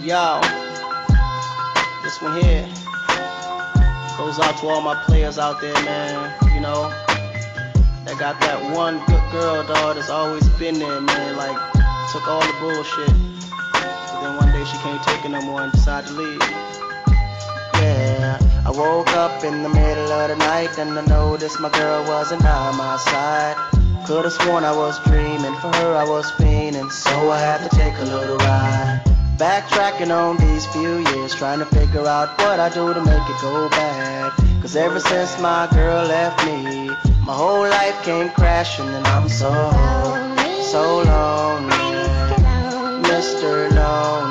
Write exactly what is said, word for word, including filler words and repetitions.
Yo, this one here goes out to all my players out there, man. You know, that got that one good girl, dog, that's always been there, man. Like, took all the bullshit. But then one day she can't take it no more and decided to leave. Yeah, I woke up in the middle of the night and I noticed my girl wasn't by my side. Could've sworn I was dreaming, for her I was fiending, so I had to take a little ride. Backtracking on these few years, trying to figure out what I do to make it go bad. Cause ever since my girl left me, my whole life came crashing and I'm so, so lonely, Mister Lonely.